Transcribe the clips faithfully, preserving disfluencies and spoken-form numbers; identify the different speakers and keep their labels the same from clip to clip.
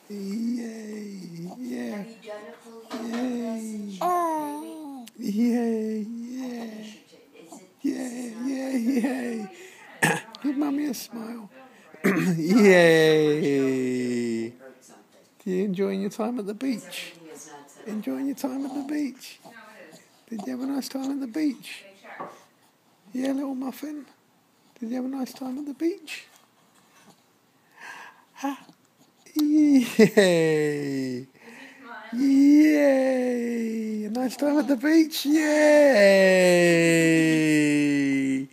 Speaker 1: Yay, yeah.
Speaker 2: Have you done it for
Speaker 1: Yay.
Speaker 2: uh,
Speaker 1: Yay, yeah. Yay, yay, yay. Give Mummy a smile. Yay. Do you enjoying your time at the beach? Enjoying your time at the beach? Did you have a nice time at the beach? Yeah, little muffin? Did you have a nice time at the beach? Ha! Yay! Yay! A nice time at the beach? Yay!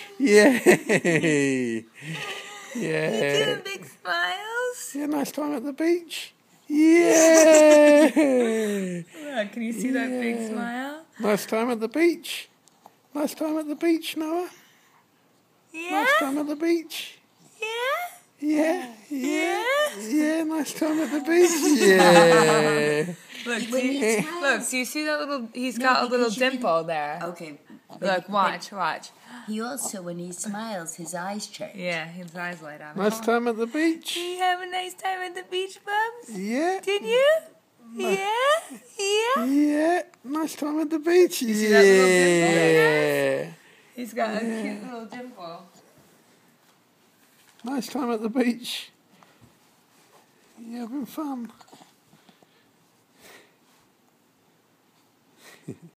Speaker 1: Yay! Yeah.
Speaker 3: You doing big smiles?
Speaker 1: Yeah, nice time at the beach? Yeah!
Speaker 3: Look, can you see that big
Speaker 1: Yeah.
Speaker 3: smile?
Speaker 1: Nice time at the beach? Nice time at the beach, Noah?
Speaker 3: Yeah?
Speaker 1: Nice time at the beach?
Speaker 3: Yeah?
Speaker 1: Yeah, yeah,
Speaker 3: Yeah?
Speaker 1: yeah, nice time at the beach. Yeah.
Speaker 3: Look,
Speaker 2: When
Speaker 3: do
Speaker 2: he
Speaker 3: you,
Speaker 2: smiles-
Speaker 3: look, do you see that little, he's
Speaker 2: No,
Speaker 3: got a little
Speaker 2: because you
Speaker 3: dimple there.
Speaker 2: Okay. but-
Speaker 3: Look, watch, watch.
Speaker 2: but He also, when he smiles, his eyes change.
Speaker 3: Yeah, his eyes light up.
Speaker 1: Nice time at the beach.
Speaker 3: Did you have a nice time at the beach, Bubs?
Speaker 1: Yeah,
Speaker 3: Did you? Yeah? Yeah?
Speaker 1: yeah, nice time at the beach.
Speaker 3: see that little dimple
Speaker 1: Yeah.
Speaker 3: He's got a cute little dimple.
Speaker 1: Nice time at the beach. You having fun?